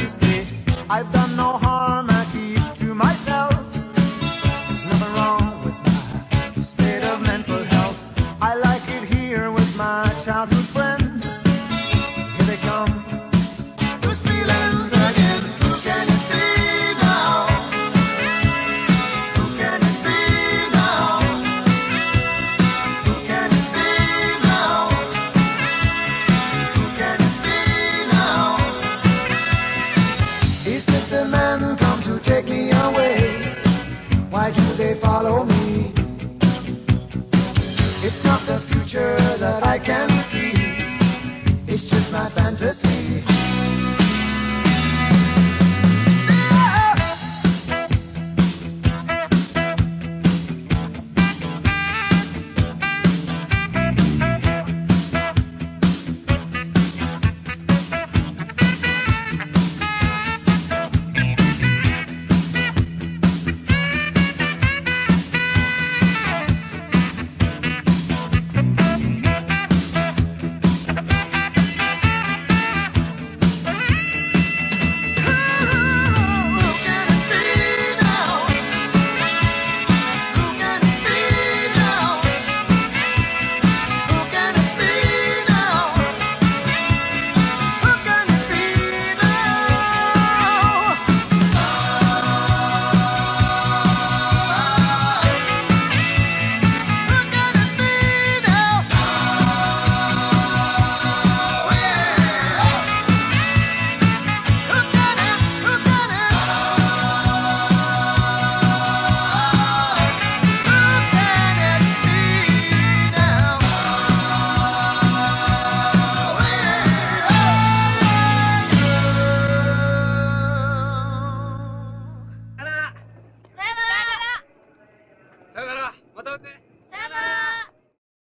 honesty. I've done no harm, I keep to myself. There's nothing wrong with my state of mental health. I like it here with my childhood friend. Here they come, those feelings again. Who can it be now? Who can it be now? Who can it be now? Who can it be now? Is it the men come to take me away? Why do they follow me? It's not the future that I can see. It's just my fantasy.